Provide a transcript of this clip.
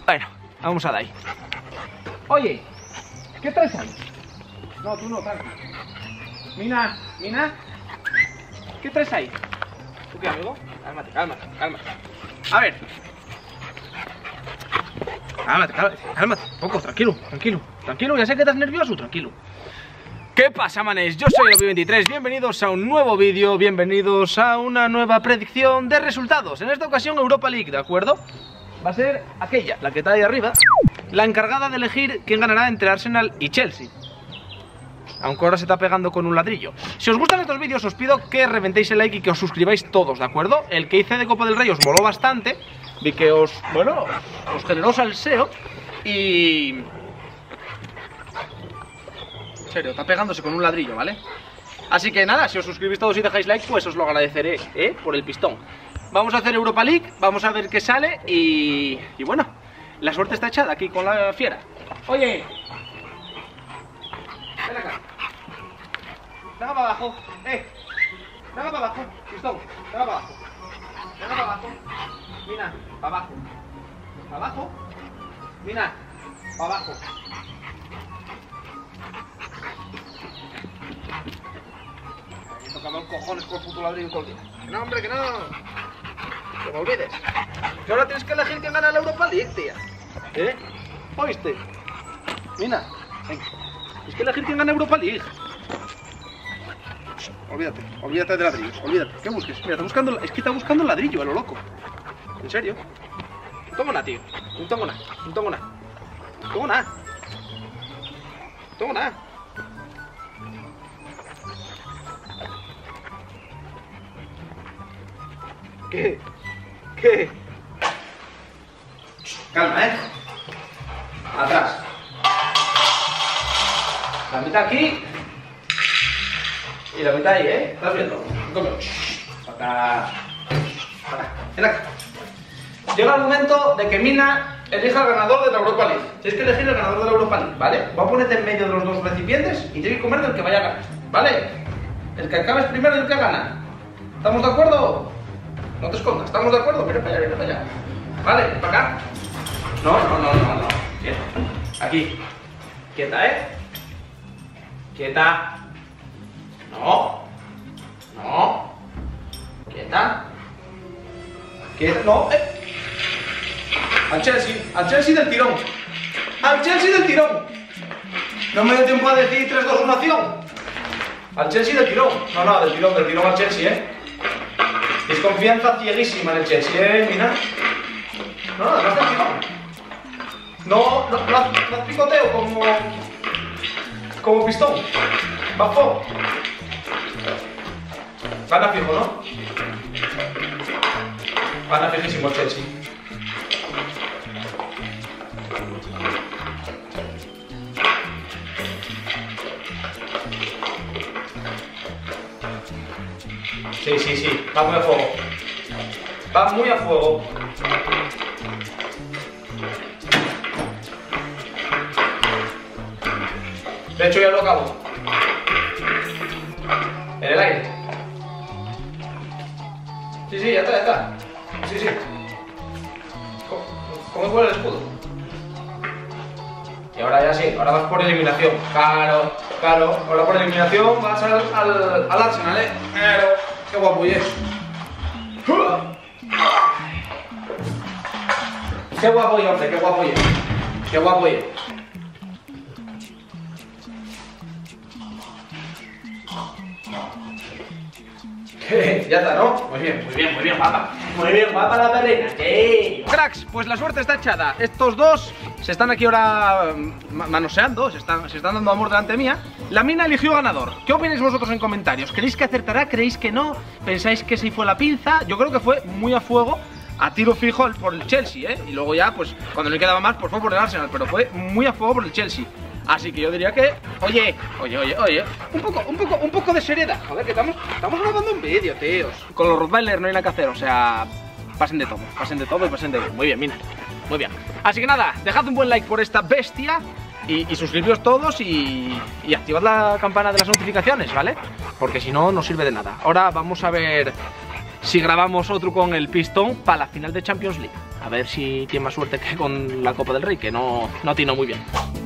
Bueno, vamos a dar ahí. Oye, ¿qué traes ahí? No, tú no, tranqui. Mina, ¿qué traes ahí? ¿Tú qué, amigo? Cálmate. A ver. Cálmate. Poco, tranquilo. Ya sé que estás nervioso, tranquilo. ¿Qué pasa, manes? Yo soy Obi23, bienvenidos a un nuevo vídeo, bienvenidos a una nueva predicción de resultados. En esta ocasión Europa League, ¿de acuerdo? Va a ser aquella, la que está ahí arriba, la encargada de elegir quién ganará entre Arsenal y Chelsea. Aunque ahora se está pegando con un ladrillo. Si os gustan estos vídeos os pido que reventéis el like y que os suscribáis todos, ¿de acuerdo? El que hice de Copa del Rey os moló bastante. Vi que os generó salseo. Y... en serio, está pegándose con un ladrillo, ¿vale? Así que nada, si os suscribís todos y dejáis like, pues os lo agradeceré, por el pistón. Vamos a hacer Europa League, vamos a ver qué sale y bueno, la suerte está echada aquí con la fiera. Oye, ven acá. Venga para abajo, venga para abajo, pistón, venga para abajo. Venga para abajo, Mina, para abajo. Para abajo, Mina, para abajo. Me he tocado los cojones con el puto ladrillo todo el día. Que no, hombre, que no. Que me olvides. Que ahora tienes que elegir quién gana la Europa League, tía. ¿Oíste? Mina, venga. Tienes que elegir quién gana Europa League. Olvídate de ladrillos, olvídate. ¿Qué busques? Mira, es que está buscando el ladrillo, a lo loco. ¿En serio? No tengo nada, tío. No tengo nada. ¿Qué? Calma, Atrás. La mitad aquí. Y la mitad ahí, ¿Estás viendo? Acá. Ven acá. Llega el momento de que Mina elija al ganador de la Europa League. Tienes que elegir el ganador de la Europa League, ¿vale? Voy a ponerte en medio de los dos recipientes y tienes que comer del que vaya a ganar, ¿vale? El que acabes primero es el que gana. ¿Estamos de acuerdo? No te escondas, ¿estamos de acuerdo? Mira para allá. Vale, para acá. No. Quieta. Aquí. Quieta, Quieta. No. Quieta. No. Al Chelsea del tirón. No me dio tiempo a decir 3, 2, 1 acción. Al Chelsea del tirón. No, del tirón al Chelsea, Desconfianza cieguísima en el Chelsea, Mina. No, además del tirón. No haz picoteo como pistón. Bafo. Gana fijo, ¿no? Gana fijísimo el Chelsea. Sí, va muy a fuego. De hecho ya lo acabo. En el aire. Sí, ya está. Sí. ¿Cómo fue el escudo? Y ahora ya sí, ahora vas por eliminación. Claro. Ahora por eliminación vas al Arsenal, Claro. Qué guapo es. Qué guapo, hombre, qué guapo es. Ya está, ¿no? Muy bien, guapa. Muy bien, guapa la perrina. Sí. Cracks, pues la suerte está echada. Estos dos se están aquí ahora manoseando, se están dando amor delante mía. La Mina eligió ganador. ¿Qué opináis vosotros en comentarios? ¿Creéis que acertará? ¿Creéis que no? ¿Pensáis que sí fue la pinza? Yo creo que fue muy a fuego, a tiro fijo por el Chelsea, Y luego ya, pues, cuando le quedaba más, pues fue por el Arsenal. Pero fue muy a fuego por el Chelsea. Así que yo diría que, oye, un poco de seriedad. Joder, que estamos grabando un vídeo, tíos. Con los Rottweiler no hay nada que hacer, o sea, pasen de todo y pasen de bien. Muy bien, Mina, muy bien. Así que nada, dejad un buen like por esta bestia y suscribiros todos y activad la campana de las notificaciones, ¿vale? Porque si no, no sirve de nada. Ahora vamos a ver si grabamos otro con el pistón para la final de Champions League. A ver si tiene más suerte que con la Copa del Rey, que no atinó muy bien.